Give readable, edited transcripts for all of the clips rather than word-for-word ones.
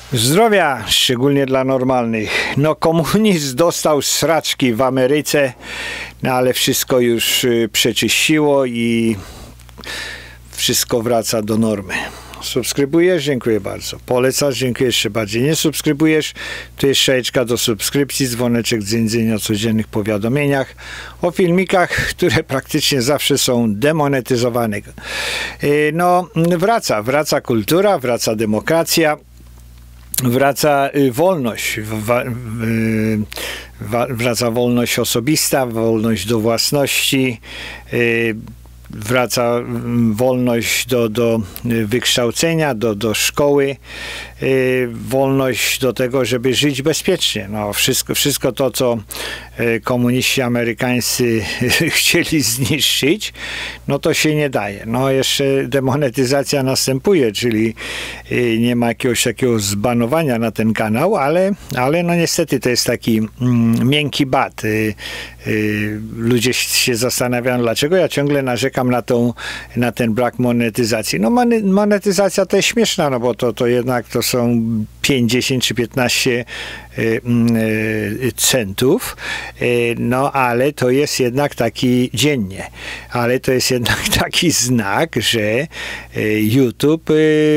Zdrowia, szczególnie dla normalnych. No, komunizm dostał sraczki w Ameryce, no ale wszystko już przeczyściło i wszystko wraca do normy. Subskrybujesz? Dziękuję bardzo. Polecasz? Dziękuję jeszcze bardziej. Nie subskrybujesz? To jest strzałeczka do subskrypcji, dzwoneczek dzyń o codziennych powiadomieniach, o filmikach, które praktycznie zawsze są demonetyzowane. No, wraca kultura, wraca demokracja, wraca wolność, wraca wolność osobista, wolność do własności, wraca wolność do wykształcenia, do szkoły, wolność do tego, żeby żyć bezpiecznie. No, wszystko to, co komuniści amerykańscy chcieli zniszczyć, no to się nie daje. No jeszcze demonetyzacja następuje, czyli nie ma jakiegoś takiego zbanowania na ten kanał, ale no niestety to jest taki miękki bat. Ludzie się zastanawiają, dlaczego ja ciągle narzekam na ten brak monetyzacji. No monetyzacja to jest śmieszna, no bo to jednak to są 5, 10 czy 15 centów, no ale to jest jednak taki dziennie, ale to jest jednak taki znak, że YouTube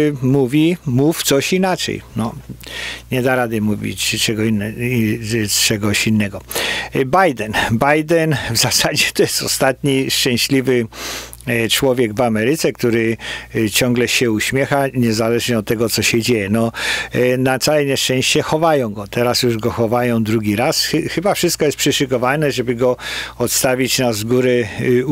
mów coś inaczej. No, nie da rady mówić czegoś innego. Biden w zasadzie to jest ostatni szczęśliwy człowiek w Ameryce, który ciągle się uśmiecha, niezależnie od tego, co się dzieje. No, na całe nieszczęście chowają go. Teraz już go chowają drugi raz. Chyba wszystko jest przyszykowane, żeby go odstawić na z góry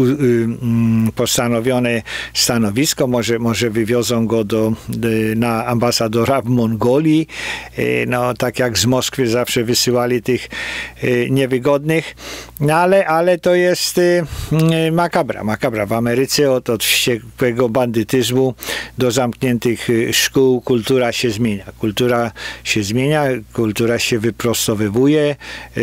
postanowione stanowisko. Może wywiozą go na ambasadora w Mongolii. No, tak jak z Moskwy zawsze wysyłali tych niewygodnych. No, ale to jest makabra. W Ameryce od wściekłego bandytyzmu do zamkniętych szkół kultura się zmienia, kultura się wyprostowywuje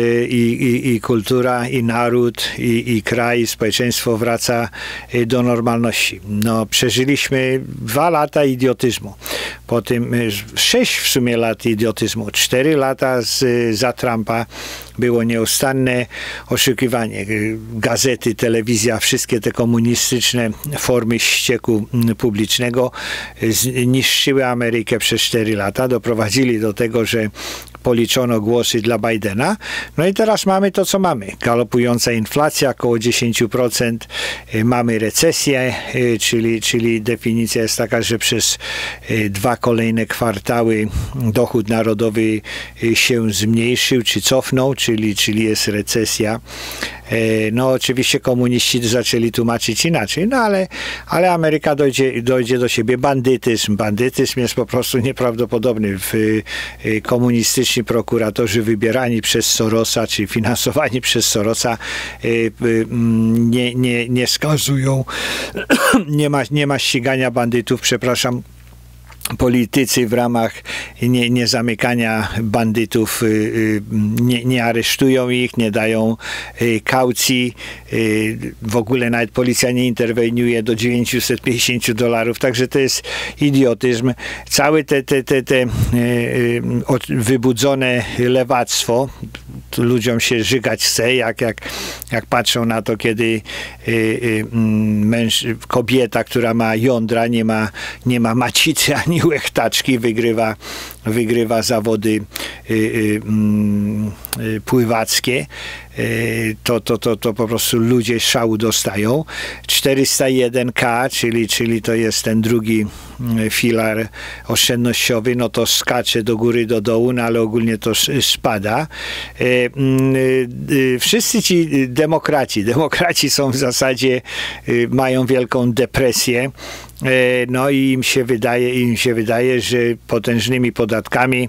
i kultura, i naród, i kraj, i społeczeństwo wraca do normalności. No, przeżyliśmy 2 lata idiotyzmu. Potem 6 w sumie lat idiotyzmu. 4 lata za Trumpa było nieustanne oszukiwanie. Gazety, telewizja, wszystkie te komunistyczne formy ścieku publicznego zniszczyły Amerykę przez 4 lata. Doprowadzili do tego, że policzono głosy dla Bidena. No i teraz mamy to, co mamy. Galopująca inflacja, około 10%. Mamy recesję, czyli definicja jest taka, że przez 2 kolejne kwartały dochód narodowy się zmniejszył, czy cofnął, czyli jest recesja. No oczywiście komuniści zaczęli tłumaczyć inaczej, no ale Ameryka dojdzie do siebie. Bandytyzm jest po prostu nieprawdopodobny. Komunistyczni prokuratorzy wybierani przez Sorosa, czy finansowani przez Sorosa nie skazują, nie ma ścigania bandytów, przepraszam. Politycy w ramach niezamykania bandytów nie aresztują ich, nie dają kaucji, w ogóle nawet policja nie interweniuje do $950, także to jest idiotyzm. Całe te wybudzone lewactwo, ludziom się żygać chce, jak patrzą na to, kiedy kobieta, która ma jądra, nie ma macicy ani łechtaczki, wygrywa zawody pływackie, to po prostu ludzie szału dostają. 401k, czyli to jest ten drugi filar oszczędnościowy, no to skacze do góry, do dołu, no ale ogólnie to spada. Wszyscy ci demokraci są w zasadzie, mają wielką depresję. No i im się wydaje, że potężnymi podatkami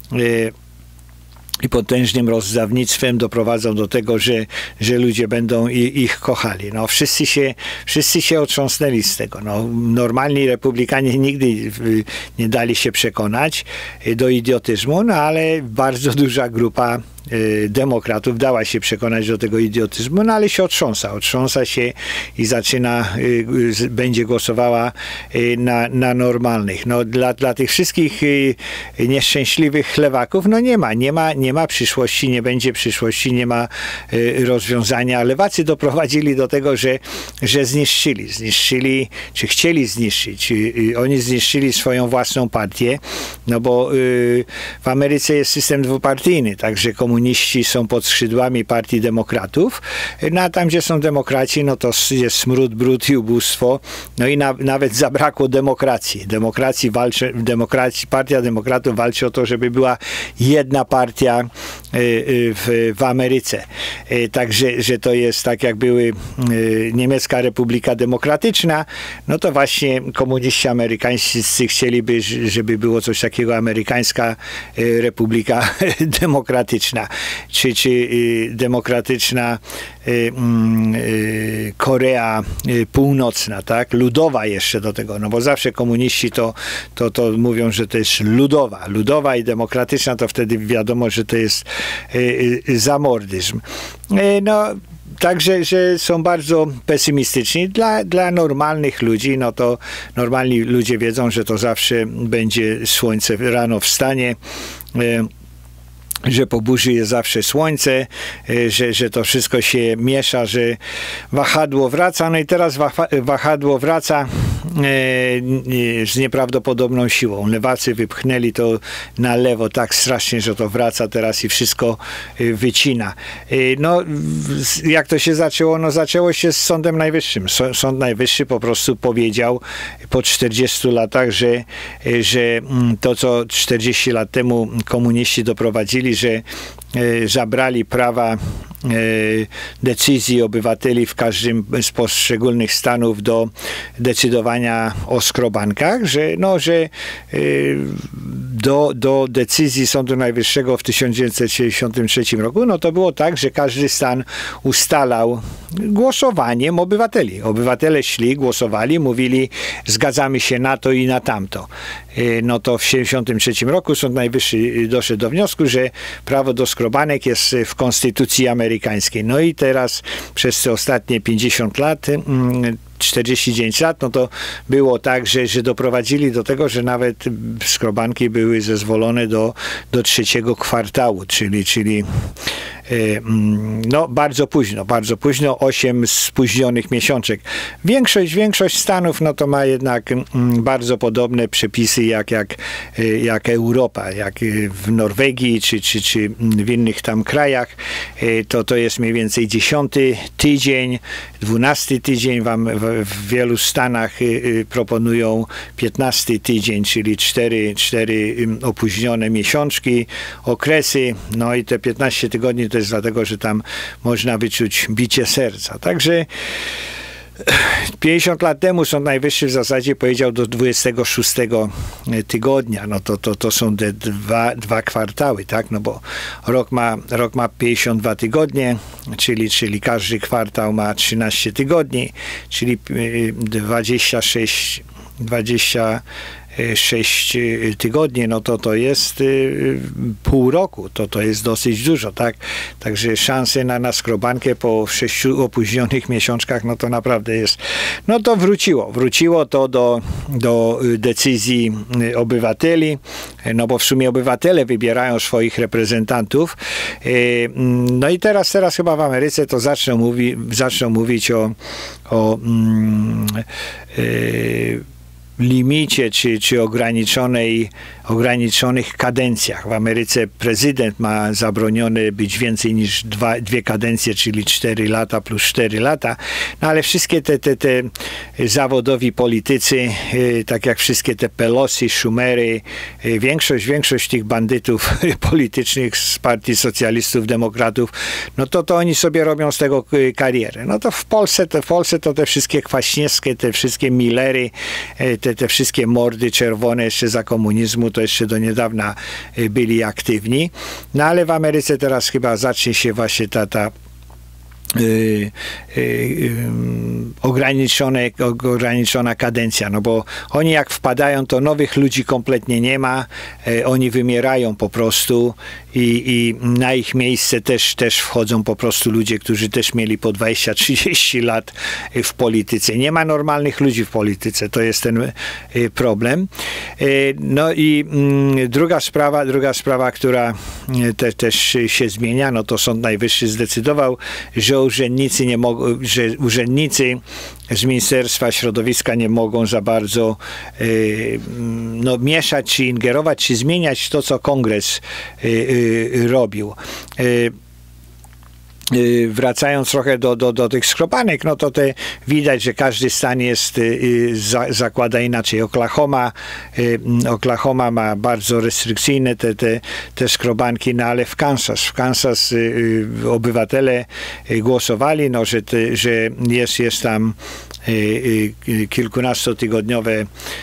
i potężnym rozdawnictwem doprowadzą do tego, że ludzie będą ich kochali. No, wszyscy się otrząsnęli z tego. No, normalni republikanie nigdy nie dali się przekonać do idiotyzmu, no ale bardzo duża grupa demokratów, dała się przekonać do tego idiotyzmu, no ale się otrząsa się i zaczyna, będzie głosowała na normalnych. No dla tych wszystkich nieszczęśliwych chlewaków, no nie ma przyszłości, nie będzie przyszłości, nie ma rozwiązania. Lewacy doprowadzili do tego, że zniszczyli, czy chcieli zniszczyć. Oni zniszczyli swoją własną partię, no bo w Ameryce jest system dwupartyjny, także komuniści są pod skrzydłami partii demokratów, no a tam, gdzie są demokraci, no to jest smród, brud i ubóstwo, no i nawet zabrakło demokracji. Partia demokratów walczy o to, żeby była jedna partia w Ameryce. Także, że to jest tak, jak były Niemiecka Republika Demokratyczna, no to właśnie komuniści amerykańscy chcieliby, żeby było coś takiego amerykańska Republika Demokratyczna, czy demokratyczna Korea Północna, tak? Ludowa jeszcze do tego, no bo zawsze komuniści to mówią, że to jest ludowa i demokratyczna, to wtedy wiadomo, że to jest zamordyzm. No, także, że są bardzo pesymistyczni. Dla normalnych ludzi, no to normalni ludzie wiedzą, że to zawsze będzie słońce rano wstanie, że po burzy jest zawsze słońce, że to wszystko się miesza, że wahadło wraca. No i teraz wahadło wraca z nieprawdopodobną siłą. Lewacy wypchnęli to na lewo tak strasznie, że to wraca teraz i wszystko wycina. No, jak to się zaczęło? No, zaczęło się z Sądem Najwyższym. Sąd Najwyższy po prostu powiedział po 40 latach, że to, co 40 lat temu komuniści doprowadzili, że zabrali prawa decyzji obywateli w każdym z poszczególnych stanów do decydowania o skrobankach, że do decyzji Sądu Najwyższego w 1963 roku, no to było tak, że każdy stan ustalał głosowaniem obywateli. Obywatele szli, głosowali, mówili, zgadzamy się na to i na tamto. No to w 1973 roku Sąd Najwyższy doszedł do wniosku, że prawo do skrobanek jest w Konstytucji amerykańskiej. No i teraz przez te ostatnie 50 lat 49 lat, no to było tak, że doprowadzili do tego, że nawet skrobanki były zezwolone do trzeciego kwartału, czyli no bardzo późno, 8 spóźnionych miesiączek. Większość stanów, no to ma jednak bardzo podobne przepisy jak Europa, jak w Norwegii, czy w innych tam krajach. To jest mniej więcej 10 tydzień, 12 tydzień, w wielu stanach proponują 15 tydzień, czyli 4 opóźnione miesiączki, okresy, no i te 15 tygodni to jest dlatego, że tam można wyczuć bicie serca. Także 50 lat temu Sąd Najwyższy w zasadzie powiedział do 26 tygodnia, no to są te dwa kwartały, tak, no bo rok ma 52 tygodnie, czyli każdy kwartał ma 13 tygodni, czyli 26 tygodni, no to jest pół roku, to jest dosyć dużo, tak? Także szanse na skrobankę po 6 opóźnionych miesiączkach, no to naprawdę jest, no to wróciło to do decyzji obywateli, no bo w sumie obywatele wybierają swoich reprezentantów. No i teraz chyba w Ameryce to zaczną mówić o limicie czy ograniczonych kadencjach. W Ameryce prezydent ma zabronione być więcej niż dwie kadencje, czyli 4 lata plus 4 lata. No ale wszystkie te zawodowi politycy, tak jak wszystkie te Pelosi, Schumery, większość tych bandytów politycznych z partii socjalistów, demokratów, no to oni sobie robią z tego karierę. No to w Polsce to te wszystkie Kwaśniewskie, te wszystkie Millery, te wszystkie mordy czerwone jeszcze za komunizmu, to jeszcze do niedawna byli aktywni. No ale w Ameryce teraz chyba zacznie się właśnie ta ograniczona kadencja, no bo oni jak wpadają, to nowych ludzi kompletnie nie ma, oni wymierają po prostu i na ich miejsce też wchodzą po prostu ludzie, którzy też mieli po 20-30 lat w polityce. Nie ma normalnych ludzi w polityce, to jest ten problem. No i druga sprawa, która też się zmienia, no to Sąd Najwyższy zdecydował, że urzędnicy z Ministerstwa Środowiska nie mogą za bardzo mieszać, czy ingerować, czy zmieniać to, co Kongres robił. Wracając trochę do tych skrobanek, no to widać, że każdy stan zakłada inaczej. Oklahoma ma bardzo restrykcyjne te skrobanki, no ale w Kansas obywatele głosowali, no, że jest tam kilkunastotygodniowe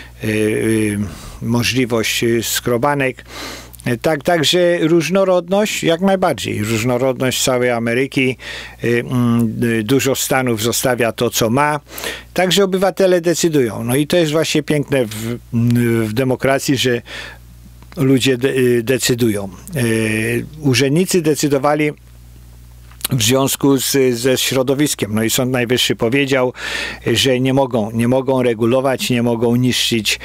możliwość skrobanek. Także różnorodność, jak najbardziej. Różnorodność całej Ameryki. Dużo stanów zostawia to, co ma. Także obywatele decydują. No i to jest właśnie piękne w demokracji, że ludzie decydują. Urzędnicy decydowali w związku ze środowiskiem. No i Sąd Najwyższy powiedział, że nie mogą regulować, nie mogą niszczyć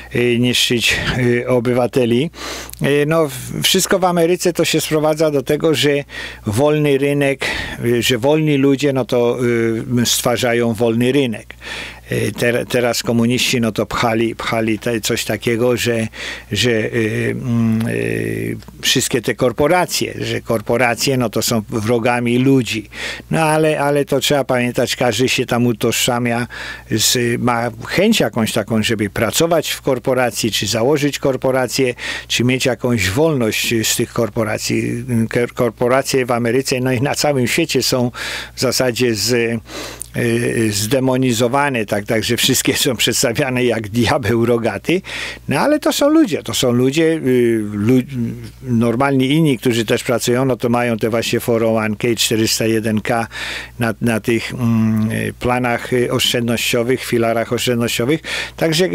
obywateli. No, wszystko w Ameryce to się sprowadza do tego, że wolny rynek, że wolni ludzie, no to stwarzają wolny rynek. Teraz komuniści no to pchali coś takiego, że wszystkie te korporacje no to są wrogami ludzi. No ale to trzeba pamiętać, każdy się tam utożsamia, ma chęć jakąś taką, żeby pracować w korporacji, czy założyć korporację, czy mieć jakąś wolność z tych korporacji. Korporacje w Ameryce, no i na całym świecie są w zasadzie zdemonizowane, także wszystkie są przedstawiane jak diabeł rogaty, no ale to są ludzie, normalni inni, którzy też pracują, no to mają te właśnie 401k, 401k na tych planach oszczędnościowych, filarach oszczędnościowych, także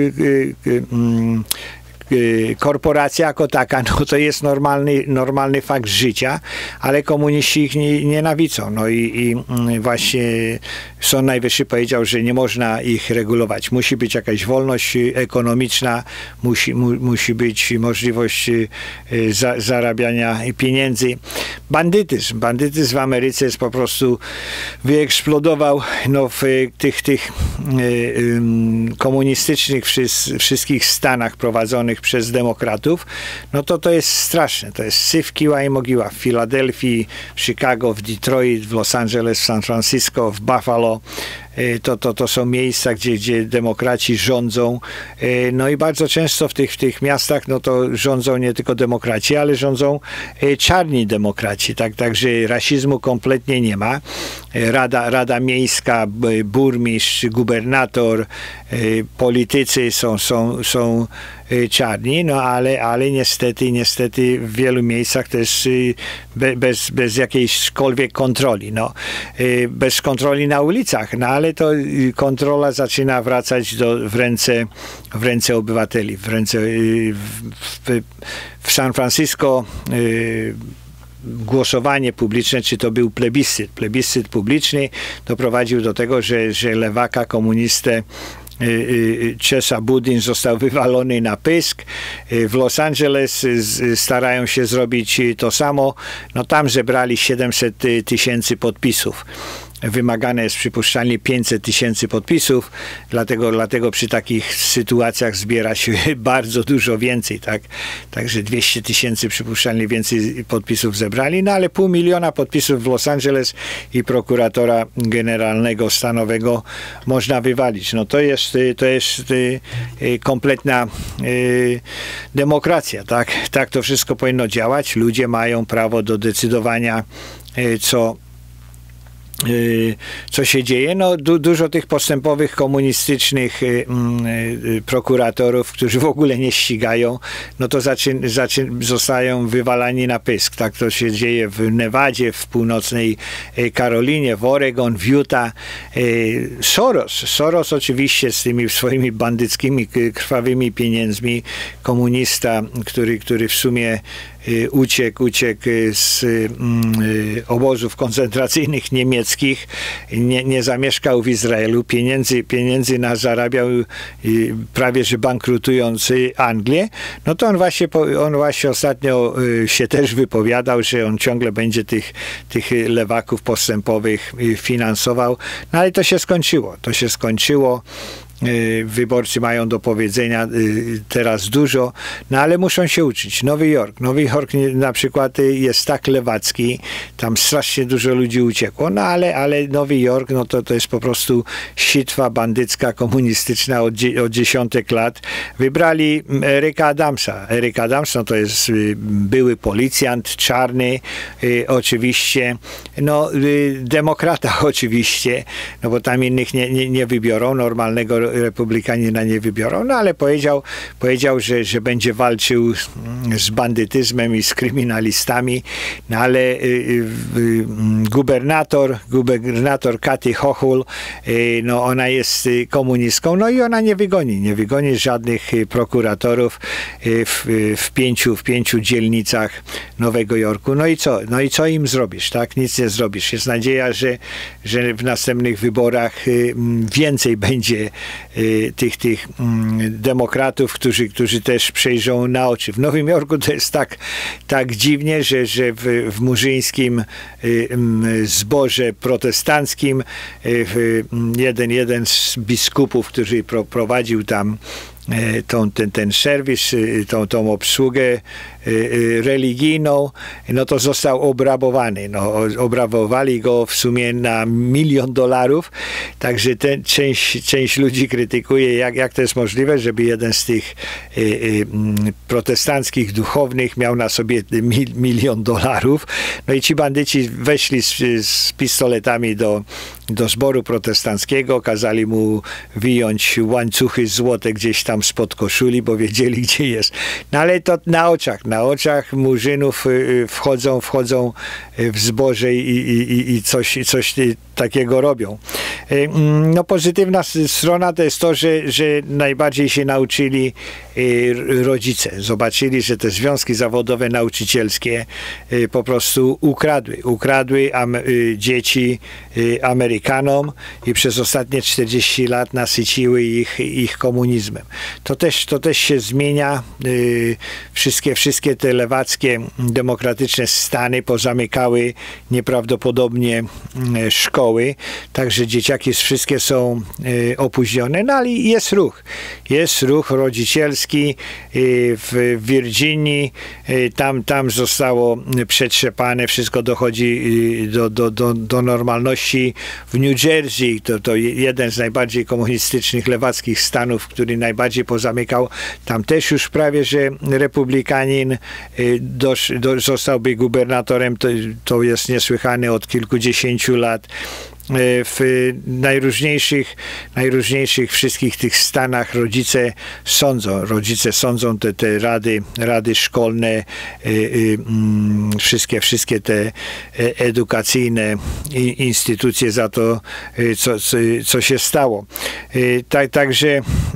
korporacja jako taka, no to jest normalny fakt życia, ale komuniści ich nienawidzą. No i właśnie Sąd Najwyższy powiedział, że nie można ich regulować. Musi być jakaś wolność ekonomiczna, musi być możliwość zarabiania pieniędzy. Bandytyzm w Ameryce jest po prostu wyeksplodował no, w tych komunistycznych wszystkich stanach prowadzonych przez demokratów, no to jest straszne. To jest syf, kiła i mogiła. W Filadelfii, w Chicago, w Detroit, w Los Angeles, w San Francisco, w Buffalo. To są miejsca, gdzie demokraci rządzą. No i bardzo często w tych miastach no to rządzą nie tylko demokraci, ale rządzą czarni demokraci. Także rasizmu kompletnie nie ma. Rada miejska, burmistrz, gubernator, politycy są czarni, no ale niestety w wielu miejscach też bez jakiejśkolwiek kontroli. No, bez kontroli na ulicach, no ale to kontrola zaczyna wracać w ręce obywateli. W San Francisco głosowanie publiczne, czy to był plebiscyt publiczny, doprowadził do tego, że lewaka, komunistę Chesa Boudin został wywalony na pysk. W Los Angeles starają się zrobić to samo. No tam zebrali 700 000 podpisów. Wymagane jest przypuszczalnie 500 000 podpisów, dlatego przy takich sytuacjach zbiera się bardzo dużo więcej, tak? Także 200 000 przypuszczalnie więcej podpisów zebrali, no ale 500 000 podpisów w Los Angeles i prokuratora generalnego stanowego można wywalić. No to jest kompletna demokracja, tak? Tak to wszystko powinno działać. Ludzie mają prawo do decydowania, co się dzieje? No, dużo tych postępowych komunistycznych prokuratorów, którzy w ogóle nie ścigają, no to zostają wywalani na pysk. Tak to się dzieje w Nevadzie, w północnej Karolinie, w Oregon, w Utah. Soros oczywiście z tymi swoimi bandyckimi, krwawymi pieniędzmi, komunista, który w sumie uciekł z obozów koncentracyjnych niemieckich, nie zamieszkał w Izraelu, pieniędzy zarabiał prawie że bankrutując Anglię, no to on właśnie ostatnio się też wypowiadał, że on ciągle będzie tych lewaków postępowych finansował, no ale to się skończyło. Wyborcy mają do powiedzenia teraz dużo, no ale muszą się uczyć. Nowy Jork na przykład jest tak lewacki, tam strasznie dużo ludzi uciekło, no ale Nowy Jork, no to jest po prostu sitwa bandycka, komunistyczna od dziesiątek lat. Wybrali Erika Adamsa. Eric Adams, no to jest były policjant, czarny, oczywiście, no demokrata oczywiście, no bo tam innych nie wybiorą, normalnego republikanina nie wybiorą, no ale powiedział, że będzie walczył z bandytyzmem i z kryminalistami, no ale gubernator Kathy Hochul, no ona jest komunistką, no i ona nie wygoni żadnych prokuratorów w pięciu dzielnicach Nowego Jorku. No i co im zrobisz, tak? Nic nie zrobisz. Jest nadzieja, że w następnych wyborach więcej będzie tych demokratów, którzy też przejrzą na oczy. W Nowym Jorku to jest tak dziwnie, że w murzyńskim zborze protestanckim jeden z biskupów, który prowadził tam ten serwis, tą obsługę religijną, no to został obrabowany. No, obrabowali go w sumie na $1 milion, także część ludzi krytykuje, jak to jest możliwe, żeby jeden z tych protestanckich duchownych miał na sobie $1 milion. No i ci bandyci weszli z pistoletami do zboru protestanckiego, kazali mu wyjąć łańcuchy złote gdzieś tam spod koszuli, bo wiedzieli, gdzie jest. No ale to na oczach murzynów wchodzą w zboże i coś takiego robią. No pozytywna strona to jest to, że najbardziej się nauczyli rodzice. Zobaczyli, że te związki zawodowe ich po prostu ukradły dzieci Amerykanom i przez ostatnie 40 lat nasyciły ich komunizmem. To też się zmienia. Wszystkie te lewackie, demokratyczne stany pozamykały nieprawdopodobnie szkoły, także dzieciaki wszystkie są opóźnione, no ale jest ruch rodzicielski w Virginii, tam zostało przetrzepane, wszystko dochodzi do normalności. W New Jersey, to jeden z najbardziej komunistycznych lewackich stanów, który najbardziej pozamykał, tam też już prawie, że republikanin zostałby gubernatorem, to jest niesłychane od kilkudziesięciu lat. W najróżniejszych wszystkich tych stanach rodzice sądzą te rady szkolne, wszystkie te edukacyjne instytucje za to, co się stało. Także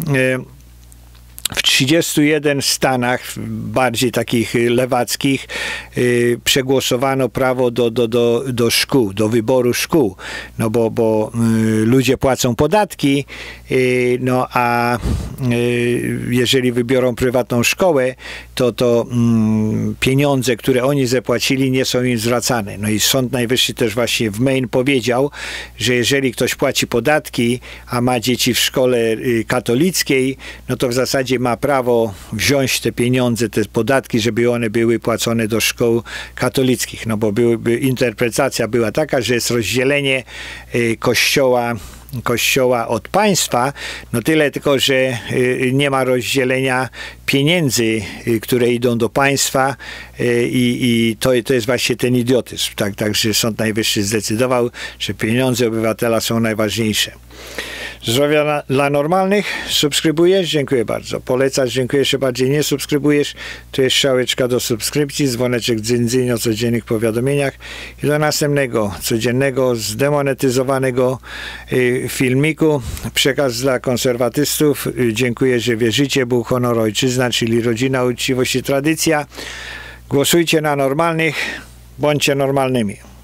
w 31 stanach, bardziej takich lewackich, przegłosowano prawo do szkół, do wyboru szkół. No bo ludzie płacą podatki, no a jeżeli wybiorą prywatną szkołę, to pieniądze, które oni zapłacili, nie są im zwracane. No i Sąd Najwyższy też właśnie w Maine powiedział, że jeżeli ktoś płaci podatki, a ma dzieci w szkole katolickiej, no to w zasadzie ma prawo wziąć te pieniądze, te podatki, żeby one były płacone do szkół katolickich. No bo interpretacja była taka, że jest rozdzielenie kościoła Kościoła od państwa, no tyle tylko, że nie ma rozdzielenia pieniędzy, które idą do państwa i to jest właśnie ten idiotyzm. Także Sąd Najwyższy zdecydował, że pieniądze obywatela są najważniejsze. Zdrowia dla normalnych. Subskrybujesz? Dziękuję bardzo. Polecasz? Dziękuję. Jeszcze bardziej nie subskrybujesz. Tu jest strzałeczka do subskrypcji, dzwoneczek dzyń o codziennych powiadomieniach i do następnego codziennego, zdemonetyzowanego filmiku. Przekaz dla konserwatystów. Dziękuję, że wierzycie. Bóg, honor, ojczyzna, czyli rodzina, uczciwość i tradycja. Głosujcie na normalnych. Bądźcie normalnymi.